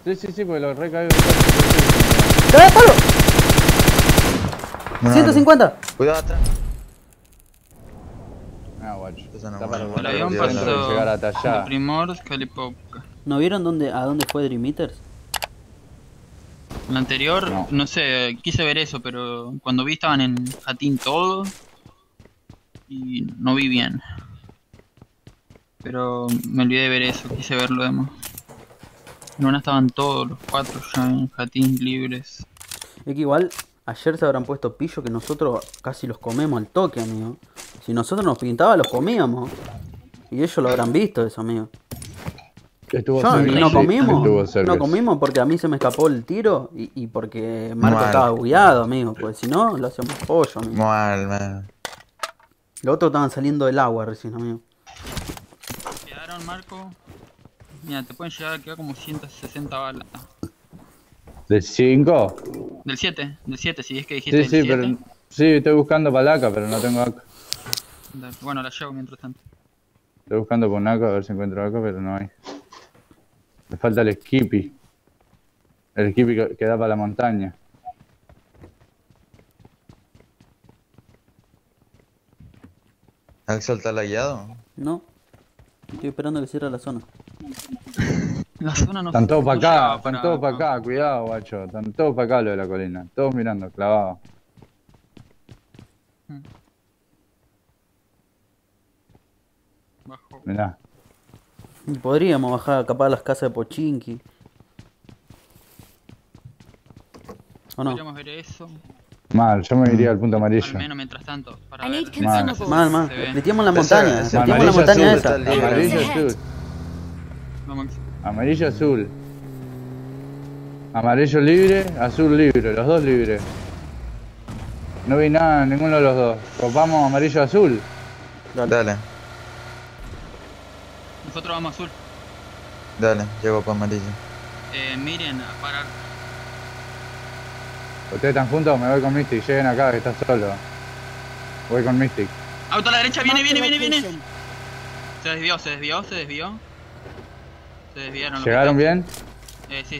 Sí, porque lo recaigo. ¡Cae palo! No, 150. Cuidado atrás. Ah, guacho. Esa no Está muere, para no El avión Cuidado, pasó llegar hasta allá. de Primorsk a Lipovka. ¿No vieron a dónde fue Dream Eaters? El anterior, No. no sé, quise ver eso, pero cuando vi estaban en Jatín todo y no vi bien. Pero me olvidé de ver eso, quise ver lo demás. En una estaban todos los 4 ya en Jatín libres. Es que igual ayer se habrán puesto pillo que nosotros casi los comemos al toque, amigo. Si nosotros nos pintaba, los comíamos. Y ellos lo habrán visto eso, amigo. Estuvo Yo cerca, no sí, comimos. estuvo cerca. No comimos porque a mí se me escapó el tiro y porque Marco Mal. estaba bugueado, amigo. Pues si no, lo hacíamos pollo, amigo. Mal, man. Los otros estaban saliendo del agua recién, amigo. Quedaron, Marco. Mira, te pueden llegar a quedar como 160 balas. ¿De 5? Del 7, si es que dijiste Sí, del 7. pero. Sí, estoy buscando para la AK, pero no tengo AK. Bueno, la llevo mientras tanto. Estoy buscando por un AK a ver si encuentro AK, pero no hay. Me falta el Skippy. El Skippy que da para la montaña. ¿Axel está lagueado? No. Estoy esperando que cierre la zona. La zona no Están todos para acá, llegaba están todos para acá, cuidado, guacho. Están todos para acá lo de la colina. Todos mirando, clavados. Bajo. Mirá. Y podríamos bajar capaz a las casas de Pochinki. ¿O no? Podríamos ver eso. Mal, yo me iría al punto Al amarillo. menos mientras tanto. Para I ver. need consumables. Mal. Se ve. Metíamos la Esa- montaña. esa- Metíamos la Amarillo montaña azul, esa. está libre. Amarillo Ahead. azul. Vamos. Amarillo azul. Amarillo libre, azul libre, los dos libres. No vi nada, ninguno de los dos. Copamos amarillo azul. Dale, Nosotros vamos azul. dale, llego para amarillo. Miren, a parar. Ustedes están juntos, me voy con Mystic. Lleguen acá, que está solo. Voy con Mystic. Auto a la derecha, viene. Marked location. Se desvió. Se desviaron. ¿Llegaron bien? Sí.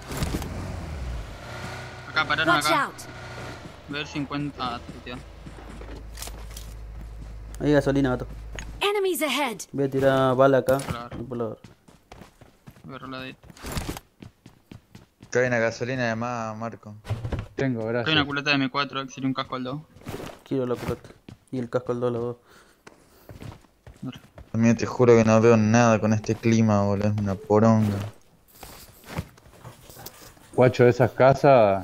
Acá, pararon Watch acá. out. Ver 50. Ah, tío. Ahí gasolina, gato. Enemies ahead. Voy a tirar bala acá. Claro. Por la- Agarro la de. Cae una gasolina de más, Marco. Tengo, Hay gracias. una culeta de M4, Axel y un casco al 2. Quiero la pelota. Y el casco al 2, los dos. Amigo, te juro que no veo nada con este clima, boludo. Es una poronga. Guacho, esas casas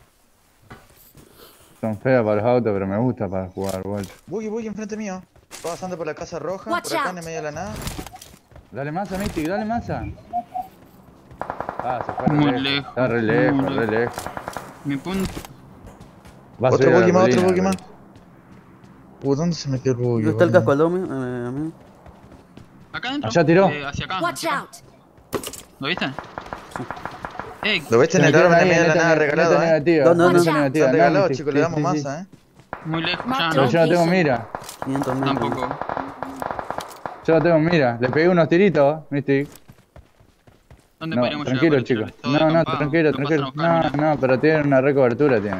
son feas para los autos, pero me gusta para jugar, guacho. Buggy enfrente mío. Va pasando por la casa roja, Watch por acá out. en el medio de la nada. Dale masa, Mystic, dale masa. Ah, se fue Muy re lejos, Está re muy lejos, re lejos. Mi punto. Va a Otro subir a la buggy más, otro colina, buggy más. pero- ¿Dónde se metió el buggy? ¿Dónde está el boludo? casco al 2, amigo? Acá adentro. Allá tiró. Hacia acá. Watch hacia acá. out. ¿Lo viste? Lo ves Se en el metieron árbol en ahí, medio de la neta nada regalado, negativa. ¿Dónde, dónde? Neta negativa, Son no, regalados, Mystic, chicos, sí, le damos sí, sí. masa, Muy lejos, ya Marco. Pero no. yo no tengo mira. 500 metros. Tampoco. Yo no tengo mira. Le pegué unos tiritos, Mystic. ¿Dónde No, podríamos tranquilo, llegar? chicos. Todo No, descampado. tranquilo. Lo pasan a buscar, No, mirá. no, pero tienen una recobertura, tienen.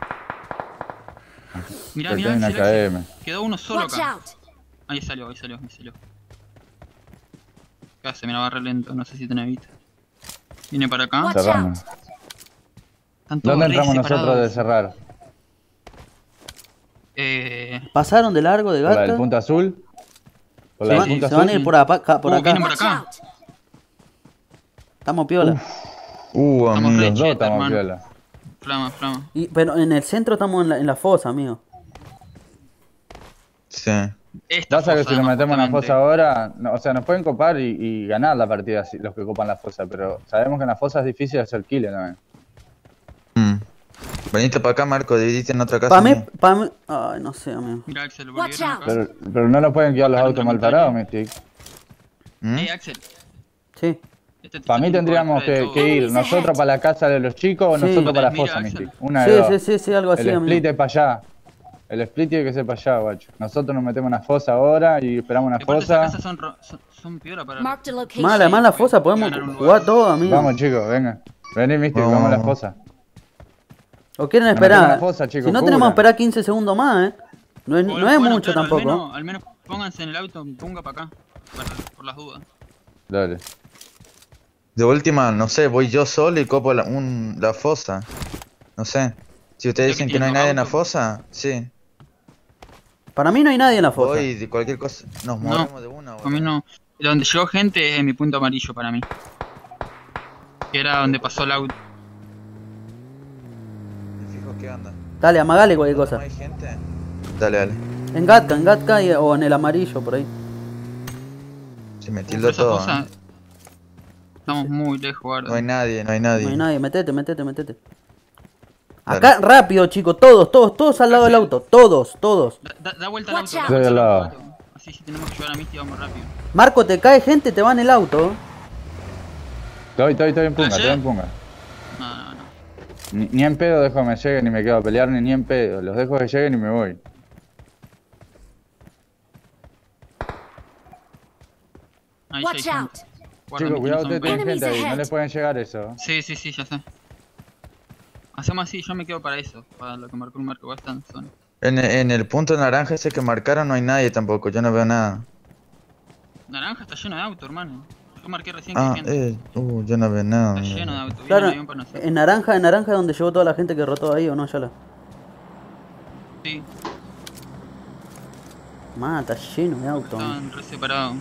Mirá, Pero tienen una Axel, Axel. KM. Quedó uno solo Watch acá. out. Ahí salió. ¿Qué hace? Mira, va re lento, no sé si tenés vista. Viene para acá. Watch Cerramos. out. Están todos ¿Dónde re entramos nosotros de separados. cerrar? ¿Pasaron de largo de ¿Por la del gata? punto azul? ¿Por la Se del van, punto se van a azul? ir por acá. Por vienen acá. por Watch acá. out. Estamos piola. Estamos amigo. re Los dos cheta, estamos hermano. piola. Flama. Pero en el centro estamos en la fosa, amigo. Sí. Esta Pasa que fosa, si nos metemos en la justamente. fosa ahora, o sea, nos pueden copar y ganar la partida los que copan la fosa, pero sabemos que en la fosa es difícil hacer kill también. Veniste para acá, Marco, dividiste en otra casa. Pa' mí, amigo. Ay, no sé, amigo. Mira, Axel, Watch volvieron out. acá. Pero no nos pueden quedar los Bajar autos otra mal montaña. parados, Mystic. Axel. Sí. Este tipo Para mí tiene tendríamos cobertura de que todo. ir Enemies ahead. nosotros para la casa de los chicos o Sí. nosotros para la Mira, fosa, Axel. Mystic. Una de dos. Sí, algo así, El split amigo. es para allá. El split tiene que ser para allá, guacho. Nosotros nos metemos en una fosa ahora y esperamos una Aparte esas fosa. casas son piedra para... Marked a location. Mala, mala fosa, podemos Ganar un jugar lugar. todo, amigo. Vamos, chicos, venga. Vení, Místico, vamos a la fosa. ¿O quieren Nos metemos esperar? en la fosa, chicos, Si no cubran. tenemos que esperar 15 segundos más, No es, no es Bueno, mucho claro, tampoco. Al menos pónganse en el auto, ponga para acá. Por las dudas. Dale. De última, no sé, voy yo solo y copo la fosa. No sé. Si ustedes Ya que dicen que no hay tienen nadie en la auto. fosa, sí. Para mí no hay nadie en la fosa. Voy de cualquier cosa. Nos movemos de una, A mí no. Donde llegó gente es en mi punto amarillo para mí. Que era donde pasó el auto. Me fijo qué onda. Dale, amagale cualquier ¿No cosa. hay gente? Dale, dale. En Gatka o en el amarillo, por ahí. Si me Pero tildo esa todo. cosa... Estamos muy lejos, guarda. No hay nadie, no hay nadie. No hay nadie, metete. Acá, rápido, chicos, todos al lado del auto. Todos. Da vuelta al Watch auto. out. Estoy al lado. Así si tenemos que llevar a Misty vamos rápido. Marco, te cae gente, te va en el auto. Estoy en punga, ¿Ah, sí? estoy en punga. No. Ni en pedo dejo que me lleguen ni me quedo a pelear ni en pedo. Los dejo que lleguen y me voy. Ahí Watch ya hay out. gente. Guarda, Chicos, Misty, cuidado, no se me ustedes tienen Enemies gente ahí, no ahead. les pueden llegar eso. Sí, ya sé. Hacemos así, yo me quedo para eso. Para lo que marcó el marco, va a estar en zona. En el punto naranja ese que marcaron no hay nadie tampoco, yo no veo nada. Naranja está lleno de auto, hermano. Yo marqué recién que Ah, hay gente. yo no veo nada. Está lleno de auto. Viene Claro, un avión para nosotros. en naranja es donde llegó toda la gente que rotó ahí, ¿o no, Yala? Sí, Está lleno de autos. estaban re separados.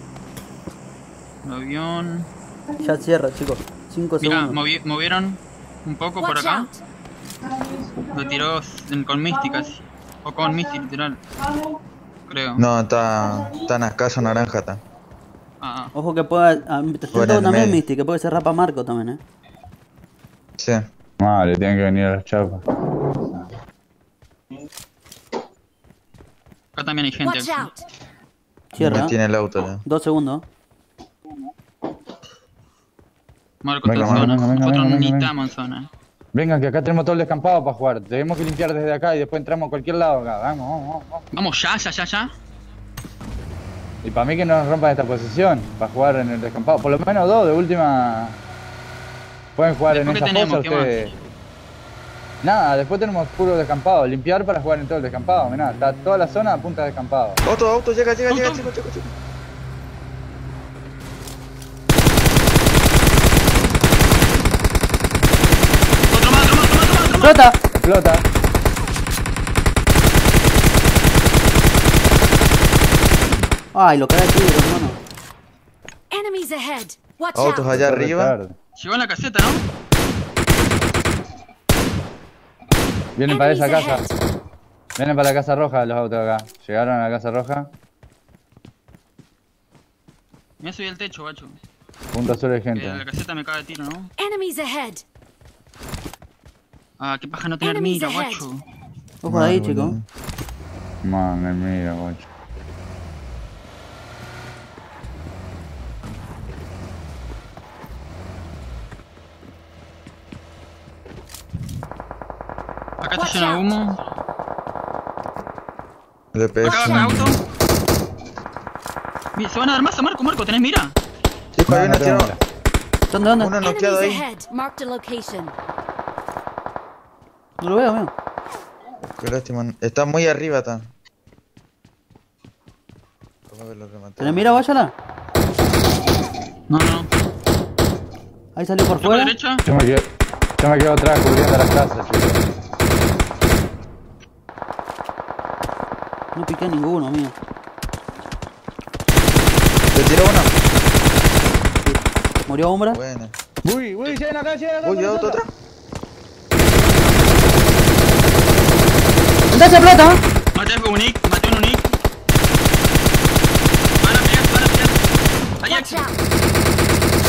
El avión. Ya cierra, chicos. 5 Mirá, segundos. movieron un poco por Watch acá. out. Lo tiró con Misty casi. O con Misty, literal. Creo. No, está en escaso naranja, está. Ah, Ojo que pueda. Te Bueno, siento en también, medio. Misty, que puede ser rapa Marco también, Sí. Vale, tienen que venir a las chapas. acá también hay gente. Watch out. Cierra. Me tiene el auto ya. 2 segundos. Marco Venga, está en zona. venga, Nosotros venga, ni venga. estamos en zona. Vengan, que acá tenemos todo el descampado para jugar. Tenemos que limpiar desde acá y después entramos a cualquier lado acá. Vamos. Vamos ya. Y para mí que no nos rompan esta posición para jugar en el descampado. Por lo menos dos, de última. Pueden jugar Después, en ¿qué esa tenemos? fosa ¿Qué ustedes. Nada, después tenemos puro descampado. Limpiar para jugar en todo el descampado. Mirá, está toda la zona a punta de descampado. Auto, llega, Auto. chico. Otro más. ¡Explota! Explota. Ay, lo cae aquí, hermano. Enemies ahead. Watch Autos out. allá arriba. Llegó en la caseta, ¿no? Vienen para esa Enemies casa. ahead. Vienen para la casa roja los autos acá. Llegaron a la casa roja. Me subí al techo, guacho. Punto azul de Que la gente. caseta me caga de tiro, ¿no? Enemies ahead. Ah, qué paja no tener Enemies mira, ahead. guacho. Ojo ahí, No, chicos. boludo. Man, mira, guacho. Acá está Watch lleno de out. humo. DPS. Acá va auto. Mira, se van a dar masa, Marco, ¿tenés mira? Chico, hay No, uno no tengo tirado. ¿Dónde? Uno noqueado Enemies ahí. ahead. Marked a location. No lo veo. Qué lástima. Está muy arriba, está. Vamos a ver lo que mató. ¿Tenés mira, váyala? No. Ahí salió por ¿Está por fuera. derecha? Yo me quedo atrás cubriendo las casas, chicos. No piqué a ninguno, amigo. ¿Te tiró uno? ¿Murió Umbra? Buena. Uy, llegan acá. Uy, auto atrás. ¡Andá, explota! Maté un Nick. Van a pelear. Ahí, Watch Axel. out.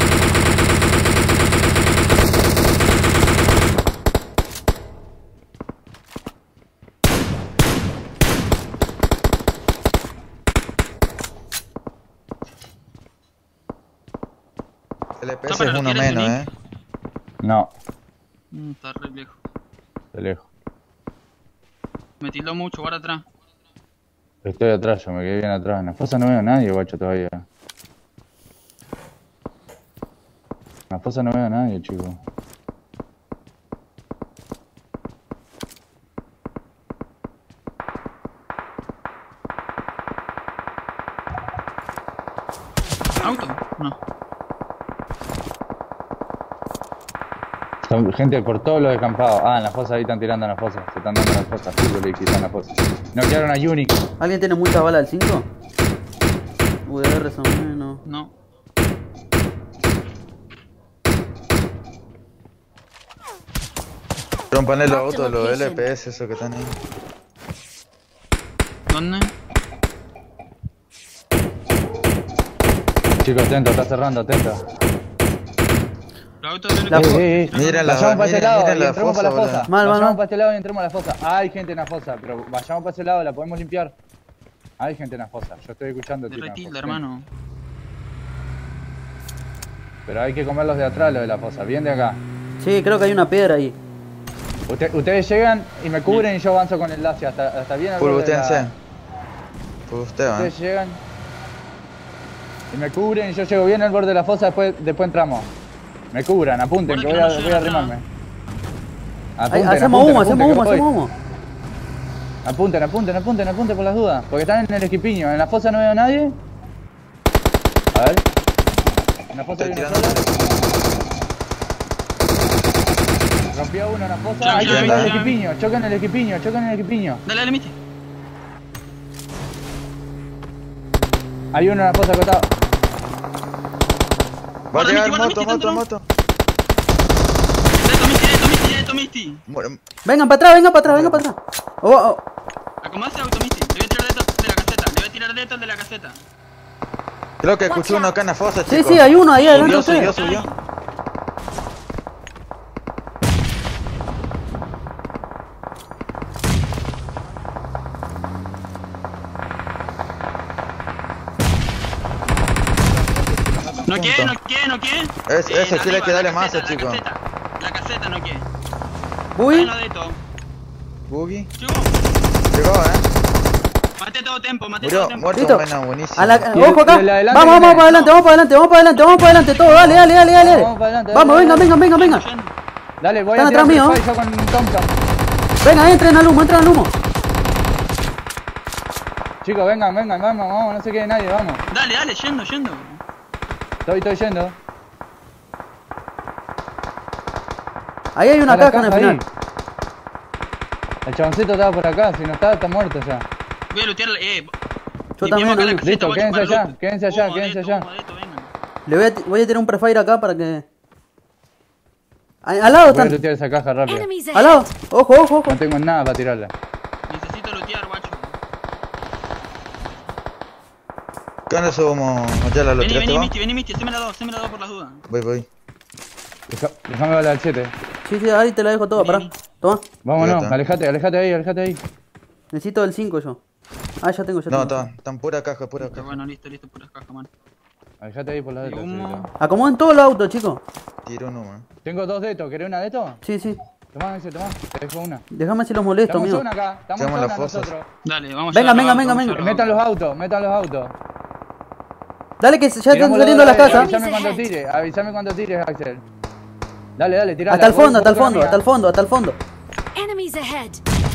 El ¿Está EPS para es los uno tires, menos, Nick? No, Está re lejos. de lejos. Me tildó mucho, guarda atrás. Estoy atrás, yo me quedé bien atrás. En la fosa no veo a nadie, guacho, todavía. En la fosa no veo a nadie, chico. ¿Auto? No. Son gente por todos los descampados. Ah, en la fosa ahí están tirando en la fosa. Se están dando en la fosa. Fútbol y quitan en la fosa. No quedaron a Unique. ¿Alguien tiene mucha bala al 5? UDR son menos. No. Rompanle los autos, los LPS, esos que están ahí. ¿Dónde? Chicos, atento, está cerrando, atento. Los autos de La fo- Miren la, Vayamos para este lado miren y la entremos para fosa, la fosa. boludo. Mal, Vayamos mal. para este lado y entremos a la fosa. Hay gente en la fosa, pero vayamos para ese lado, la podemos limpiar. Hay gente en la fosa. Yo estoy escuchando de tiro en la retilda, fosa. hermano. Pero hay que comer los de atrás, los de la fosa. Bien de acá. Sí, creo que hay una piedra ahí. Ustedes llegan y me cubren y yo avanzo con el lacio hasta bien al borde de la... Pulbustense. Pulbusteo, Ustedes llegan y me cubren y yo llego bien al borde de la fosa, después entramos. Me cubran, apunten, que Bueno, que no voy a llegan arrimarme. Ahí, Apunten, hacemos apunten, humo, apunten, hacemos que humo, voy. hacemos humo. Apunten por las dudas. Porque están en el esquipiño. En la fosa no veo a nadie. A ver. En la fosa hay Estoy uno tirando. solo. Rompió uno en la fosa. Ya, Hay que ya, chocar ya. el esquipiño. Chocan el esquipiño. Dale, dale, Misty. Hay uno en la fosa acotado. Va a Guarda, llegar Misty, moto, guarda, moto, Misty, moto. Derecho, Misty. Vengan para atrás, vengan para atrás. Oh. Acomodate auto, Misty. Le voy a tirar de esto de la caseta. Creo que escuché uno acá en la fosa, Sí, chicos. sí, hay uno ahí adelante. Subió, ustedes. subió. No qué. Ese sí le hay que darle más, masa, chicos. La caseta, no qué. Uy, No de esto. Boogie. Chico, Llegó, maté todo tiempo. Murió, muerto, listo. buena, buenísimo. Ojo acá. Y el de adelante Vamos viene. para adelante, todo. Dale. Vamos para adelante. Vamos, dale. vengan. Dale, voy Están a tirar atrás mío. free fire yo con Thompson. Venga, entren al humo. Chicos, vengan, vamos, no se quede nadie, vamos. Dale, yendo. Estoy yendo. Ahí hay una Está la caja en el caja final. ahí. El chaboncito estaba por acá, si no está muerto ya. Voy a lootearla, Yo también, limpiemos acá la amigo. caseta, Listo, guacho, quédense para allá, loot. quédense allá, Humo de quédense esto, allá. humo de esto, vengan. Voy a tirar un prefire acá para que... Al lado Voy a están. lootear esa caja rápido. Enemies Al lado. ahead. Ojo. No tengo nada para tirarla. Necesito lootear, guacho. ¿Qué onda eso humo? ¿Ya la lo tiraste vos? Vení, Misty, haceme la dos por las dudas. Voy. Déjame darle al 7. Sí, ahí te la dejo toda, pará. Vení. Toma. Vámonos, Ya está. alejate ahí. Necesito el 5 yo. Ah, ya tengo. No, están pura caja, pura Está caja. bueno, listo, puras cajas, man. Alejate ahí por la de Y humo. Acomoden todos los autos, chicos. Tiro un humo. Tengo 2 de estos, ¿querés una de estos? Sí. Tomá, te dejo una. Déjame si los molesto, Estamos amigo. zona acá, estamos Llamo a zona las fosas. nosotros. Dale, vamos Venga, a llevar venga, los autos, venga. vamos a Metan llevar los autos. Dale que ya están Tirámoslo saliendo las de ahí, casas. Avísame cuando tires, Axel. Dale, tirala. Hasta el voy fondo, con amiga. hasta el fondo. Enemies ahead.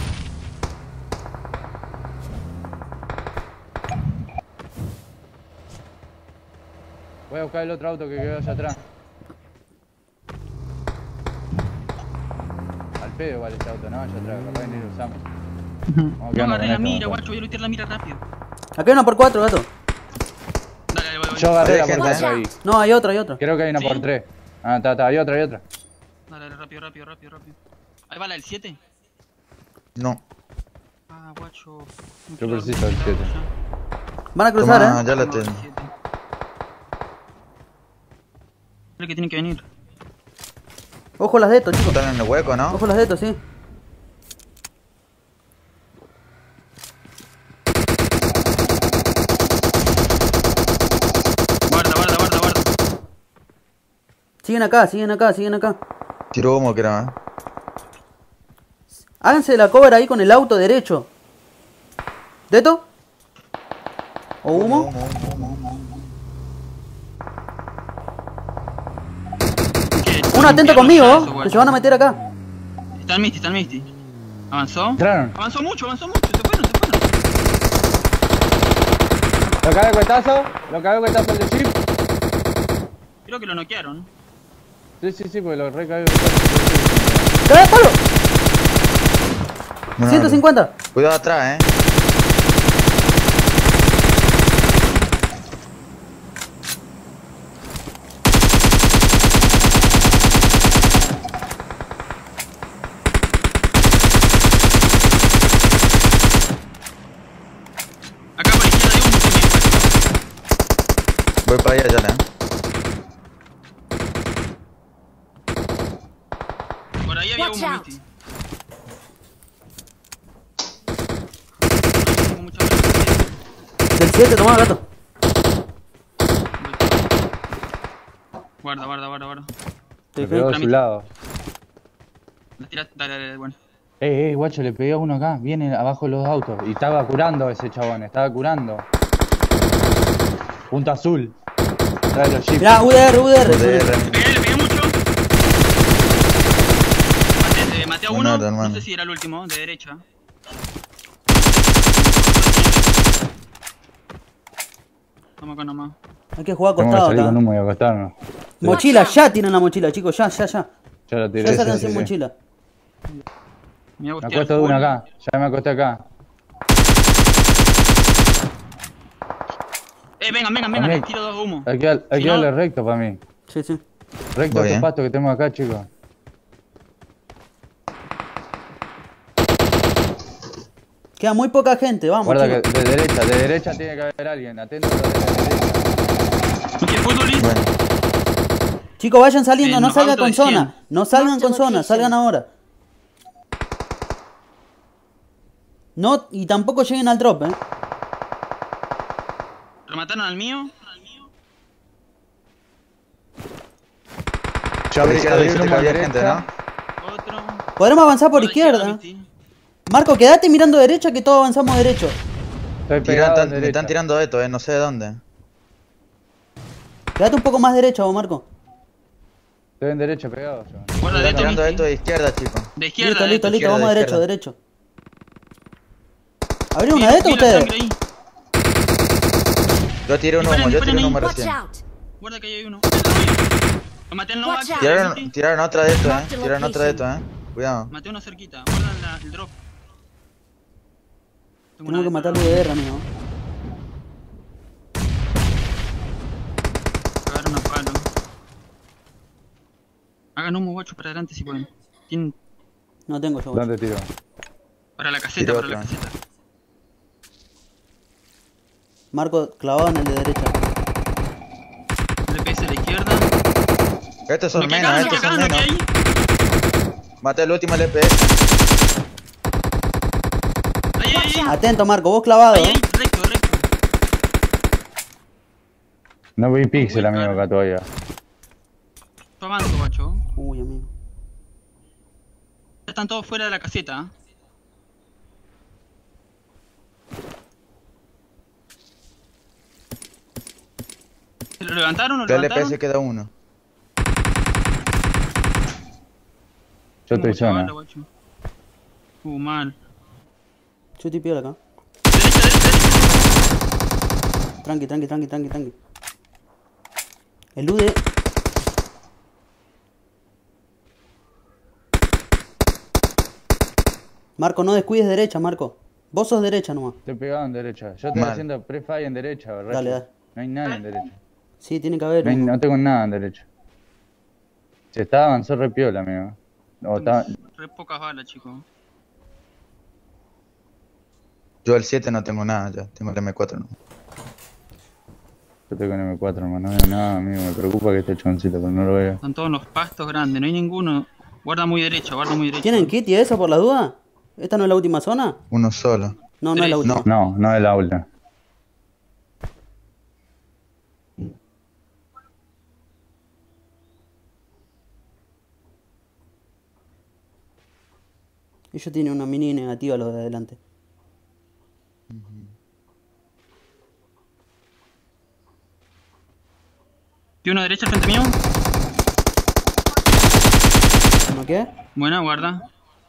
Voy a buscar el otro auto que quedó allá atrás. Al pedo vale ese auto, ¿no? Allá atrás, capaz que ni lo usamos. Vamos No quedando agarré con la esto, mira, mejor. guacho, voy a lootear la mira rápido. Acá hay una por 4, gato. Dale, voy. Yo agarré la Hay por gente, 4 ahí. No, hay otra. Creo que hay una ¿Sí? por 3. Ah, está, hay otra. Dale, rápido. Ahí va la del 7. No. Ah, guacho. Yo preciso el 7. Van a cruzar, Toma, ya la tengo. Creo que tienen que venir. Ojo las de estos, chicos. Están en el hueco, ¿no? Ojo las de estos, sí. Guarda. Siguen acá. Tiro humo, creo, Háganse la cover ahí con el auto derecho. ¿Deto? ¿O humo? ¿Qué? Uno atento Limpiarlo conmigo, ya, eso, que guacho. se van a meter acá. Está el Misty, está el Misty. ¿Avanzó? Entraron. Avanzó mucho, se fueron. Lo cago de cuetazo el de chip. Creo que lo noquearon. Sí, porque lo recago. ¡Dale, palo! Bueno, 150. Cuidado atrás, Acá por la izquierda hay uno también, guacho. Voy para allá, ya, Por ahí había Watch uno, out. Misty. Tengo mucha velocidad. Del 7, toma gato. Guarda. Me pegó de su lado. La tiraste, dale, bueno. Guacho, le pegué a uno acá. Viene abajo de los autos. Y estaba curando ese chabón, estaba curando. Punto azul. Trae los chips. Mirá, UDR. UDR. Le pegué mucho. Maté a uno, Buenardo, hermano. no sé si era el último, de derecha. Vamos acá nomás. Hay que jugar Tengo que acostado salir con acá. humo y acostarnos. Mochila, ya tienen la mochila, chicos. Ya. Ya lo tiré. Ya Sí, sacan sí, sin sí. mochila. Me voy a Me gustear acuesto de full. uno acá. Ya me acosté acá. Vengan, Amigo. les tiro dos humos. Hay que Si no- darle recto para mí. Sí. Recto a Voy, estos pastos que tenemos acá, chicos. Queda muy poca gente, vamos, Guarda chicos. que de derecha tiene que haber alguien. Atento a la derecha. ¿Qué futbolista? Bueno, Chicos, vayan saliendo, En no los salgan autos con de zona. 100. No salgan Mark con the zona, location. salgan ahora. No, y tampoco lleguen al drop, ¿Lo mataron al mío? Yo por izquierda abrí dijiste uno que a había derecha. gente, ¿no? Otro. Podremos avanzar por Por la izquierda. Misty. Marco, quédate mirando derecha que todos avanzamos derecho. Estoy pegado a Me derecha. están tirando esto, no sé de dónde. Quédate un poco más derecha, vos, Marco. Estoy en derecha pegado yo. Guarda Me están derecha, tirando Misty. esto de izquierda, chicos. De izquierda. Listo, izquierda, vamos izquierda. derecho. ¿Abrieron una de estas Vi la ustedes? sangre ahí. Yo tiré un Disparen, humo, yo tiré un disparen humo ahí. Watch recién. out. Guarda que ahí hay uno. Lo maté en Nova. Watch out. Tiraron otra de esto, Mark the Tiraron otra de esto, location. Cuidado. Maté uno cerquita. Guarda el drop. Tengo Tenemos que una matar de al UDR, amigo. Agarra una palo. Hagan humo, guacho, para adelante si pueden. Tienen No tengo yo, guacho. ¿Dónde tiro? para la caseta, Tiro para la otra. caseta. Marco clavado en el de derecha. DPS a la izquierda. Estos son Lo que menos, hagan, lo que estos son hagan, lo que menos. hay. Maté el último LPS. Ahí. Atento, Marco, vos clavado, Ahí, recto. No vi pixel, Uy, amigo, claro. acá todavía. Yo avanzo, guacho. Uy, amigo. Están todos fuera de la caseta. ¿Se lo levantaron o lo Del levantaron? LPS queda uno. Yo estoy Mucha bala, zona. guacho. Mal. Yo estoy piola acá. Derecha. Tranqui. El UD. Marco, no descuides derecha, Marco. Vos sos derecha nomás. Estoy pegado en derecha. Yo estoy Mal. haciendo pre-fire en derecha, ¿verdad? Dale. No hay nadie en derecha. Sí, tiene que haber No, uno. no tengo nada en derecha. Se está avanzó re piola, amigo. O está... Re pocas balas, chicos. Yo el 7 no tengo nada ya, tengo el M4 no. Yo estoy con M4, hermano. No veo nada, amigo. Me preocupa que esté choncito, pero no lo veo. Están todos los pastos grandes, no hay ninguno. Guarda muy derecha. ¿Tienen kit y eso por la duda? ¿Esta no es la última zona? Uno solo. No, no es la última. No es la última. Ellos tienen una mini negativa los de adelante. Tiene uno derecha al frente mío. ¿No qué? Buena, guarda.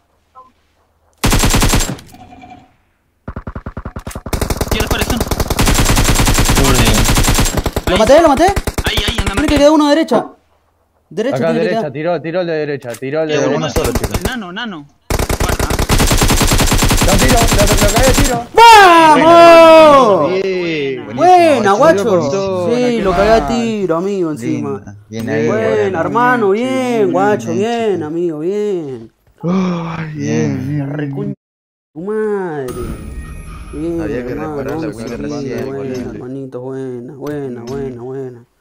¿Quieres para eso? ¿Lo maté? ¿Lo maté? Ahí, anda. Mira que queda uno a derecha. Derecha Acá tiene que derecha, quedar. tiró el de derecha, tiró el de Uno derecha. solo, chicos. Nano. Guarda. Lo cagué de tiro. ¡Vamos! Bien. Buena, guacho. Buenísimo. Sí, lo cagué a tiro, amigo, encima. Bien ahí. Buena, hermano, bien, guacho, bien, amigo, bien. Bien. Recuña tu madre. Bien, Había que hermano, reparar la once, Windows sí, recién, buena, boludo. hermanito, buena.